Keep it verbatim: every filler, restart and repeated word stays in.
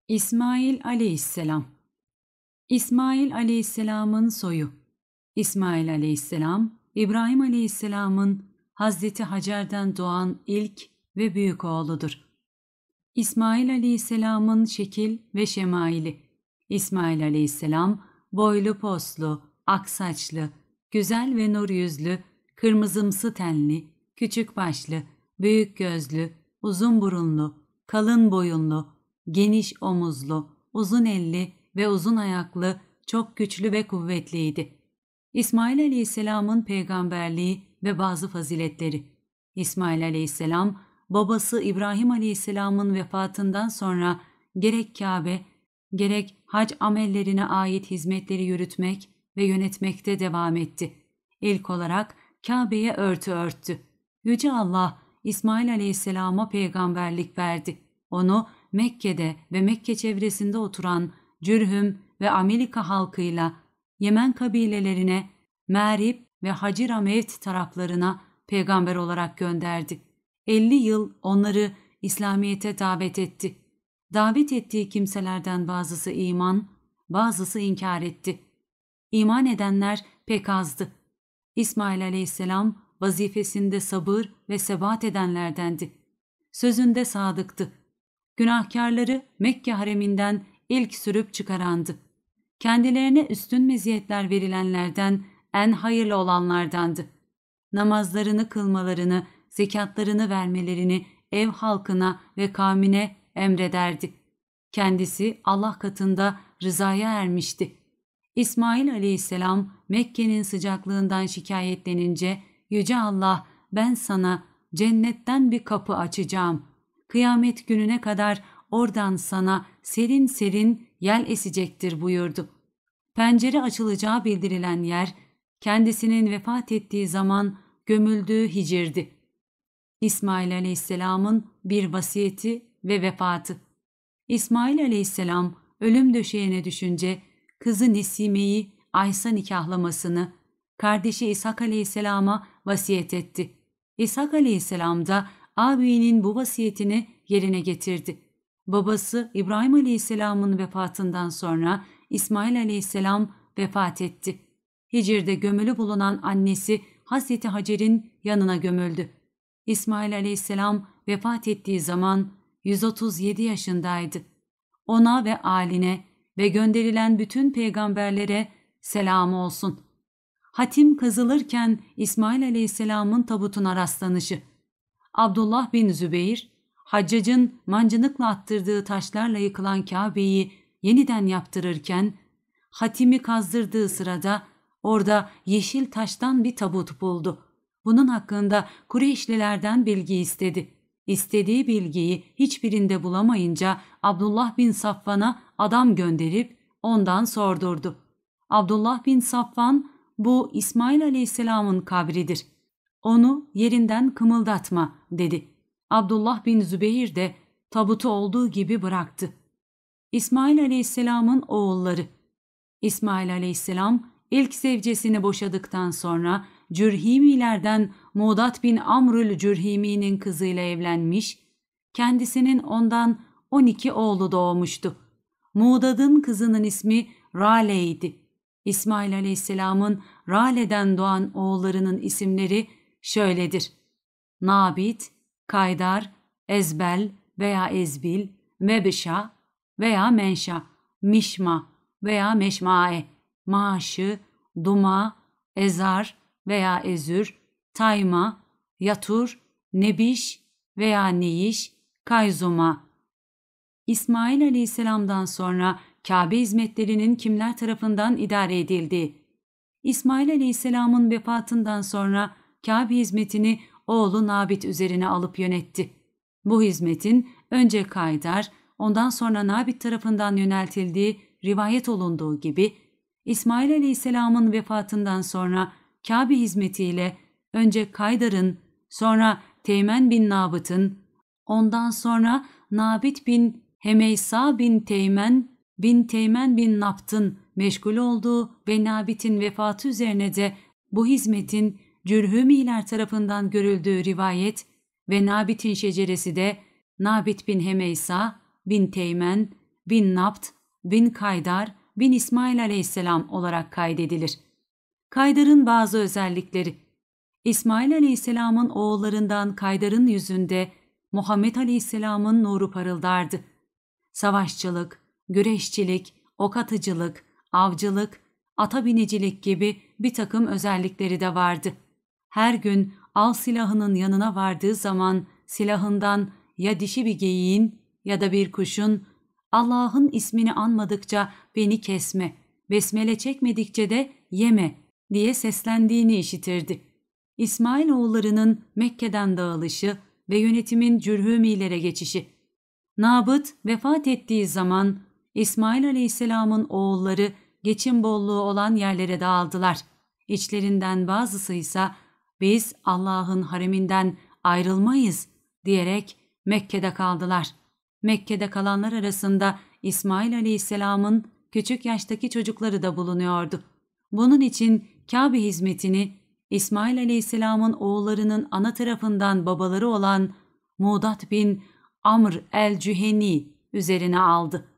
İsmail aleyhisselam. İsmail aleyhisselamın soyu. İsmail aleyhisselam, İbrahim aleyhisselamın Hazreti Hacer'den doğan ilk ve büyük oğludur. İsmail aleyhisselamın şekil ve şemaili. İsmail aleyhisselam, boylu poslu, aksaçlı, güzel ve nur yüzlü, kırmızımsı tenli, küçük başlı, büyük gözlü, uzun burunlu, kalın boyunlu, geniş omuzlu, uzun elli ve uzun ayaklı, çok güçlü ve kuvvetliydi. İsmail aleyhisselamın peygamberliği ve bazı faziletleri. İsmail aleyhisselam, babası İbrahim aleyhisselamın vefatından sonra gerek Kabe, gerek hac amellerine ait hizmetleri yürütmek ve yönetmekte devam etti. İlk olarak Kabe'ye örtü örttü. Yüce Allah, İsmail aleyhisselama peygamberlik verdi. Onu Mekke'de ve Mekke çevresinde oturan Cürhüm ve Amerika halkıyla Yemen kabilelerine, Mərib ve Hacira Mevt taraflarına peygamber olarak gönderdi. elli yıl onları İslamiyet'e davet etti. Davet ettiği kimselerden bazısı iman, bazısı inkar etti. İman edenler pek azdı. İsmail aleyhisselam vazifesinde sabır ve sebat edenlerdendi. Sözünde sadıktı. Günahkarları Mekke hareminden ilk sürüp çıkarandı. Kendilerine üstün meziyetler verilenlerden en hayırlı olanlardandı. Namazlarını kılmalarını, zekatlarını vermelerini ev halkına ve kavmine emrederdi. Kendisi Allah katında rızaya ermişti. İsmail aleyhisselam Mekke'nin sıcaklığından şikayetlenince Yüce Allah, ben sana cennetten bir kapı açacağım. Kıyamet gününe kadar oradan sana serin serin yel esecektir buyurdu. Pencere açılacağı bildirilen yer, kendisinin vefat ettiği zaman gömüldüğü Hicr'di. İsmail aleyhisselamın bir vasiyeti ve vefatı. İsmail aleyhisselam ölüm döşeğine düşünce kızı Nesime'yi Aysa nikahlamasını kardeşi İshak aleyhisselama vasiyet etti. İshak aleyhisselam da ağabeyinin bu vasiyetini yerine getirdi. Babası İbrahim aleyhisselamın vefatından sonra İsmail aleyhisselam vefat etti. Hicr'de gömülü bulunan annesi Hazreti Hacer'in yanına gömüldü. İsmail aleyhisselam vefat ettiği zaman yüz otuz yedi yaşındaydı. Ona ve âline ve gönderilen bütün peygamberlere selam olsun. Hatim kazılırken İsmail aleyhisselamın tabutuna rastlanışı. Abdullah bin Zübeyir, Haccac'ın mancınıkla attırdığı taşlarla yıkılan Kabe'yi yeniden yaptırırken, Hatim'i kazdırdığı sırada orada yeşil taştan bir tabut buldu. Bunun hakkında Kureyşlilerden bilgi istedi. İstediği bilgiyi hiçbirinde bulamayınca Abdullah bin Safvan'a adam gönderip ondan sordurdu. Abdullah bin Safvan, bu İsmail aleyhisselamın kabridir. Onu yerinden kımıldatma dedi. Abdullah bin Zübeyir de tabutu olduğu gibi bıraktı. İsmail aleyhisselamın oğulları. İsmail aleyhisselam ilk zevcesini boşadıktan sonra Cürhimilerden Mudat bin Amrül Cürhimi'nin kızıyla evlenmiş, kendisinin ondan on iki oğlu doğmuştu. Mudad'ın kızının ismi Rale'ydi. İsmail aleyhisselamın Rale'den doğan oğullarının isimleri şöyledir: Nabit, Kaydar, Ezbel veya Ezbil, Mebşa veya Menşa, Mişma veya Meşmae, Maaşı, Duma, Ezar veya Ezür, Tayma, Yatur, Nebiş veya Neyiş, Kayzuma. İsmail aleyhisselamdan sonra Kabe hizmetlerinin kimler tarafından idare edildiği. İsmail aleyhisselamın vefatından sonra Kabe hizmetini oğlu Nabit üzerine alıp yönetti. Bu hizmetin önce Kaydar, ondan sonra Nabit tarafından yöneltildiği rivayet olunduğu gibi, İsmail aleyhisselamın vefatından sonra Kabe hizmetiyle önce Kaydar'ın, sonra Teğmen bin Nabıt'ın, ondan sonra Nabit bin Hemeysa bin Teğmen bin Teğmen bin Napt'ın meşgul olduğu ve Nabit'in vefatı üzerine de bu hizmetin Cürhümiler tarafından görüldüğü rivayet ve Nabit'in şeceresi de Nabit bin Hemeysa bin Teğmen bin Nabt, bin Kaydar, bin İsmail aleyhisselam olarak kaydedilir. Kaydar'ın bazı özellikleri: İsmail aleyhisselamın oğullarından Kaydar'ın yüzünde Muhammed aleyhisselamın nuru parıldardı. Savaşçılık, güreşçilik, ok atıcılık, avcılık, ata binicilik gibi bir takım özellikleri de vardı. Her gün av silahının yanına vardığı zaman silahından ya dişi bir geyiğin ya da bir kuşun "Allah'ın ismini anmadıkça beni kesme, besmele çekmedikçe de yeme" diye seslendiğini işitirdi. İsmail oğullarının Mekke'den dağılışı ve yönetimin Cürhümilere geçişi. Nabıt vefat ettiği zaman İsmail aleyhisselamın oğulları geçim bolluğu olan yerlere dağıldılar. İçlerinden bazısı ise "Biz Allah'ın hareminden ayrılmayız" diyerek Mekke'de kaldılar. Mekke'de kalanlar arasında İsmail aleyhisselamın küçük yaştaki çocukları da bulunuyordu. Bunun için Kabe hizmetini İsmail aleyhisselamın oğullarının ana tarafından babaları olan Mudat bin Amr el-Cüheni üzerine aldı.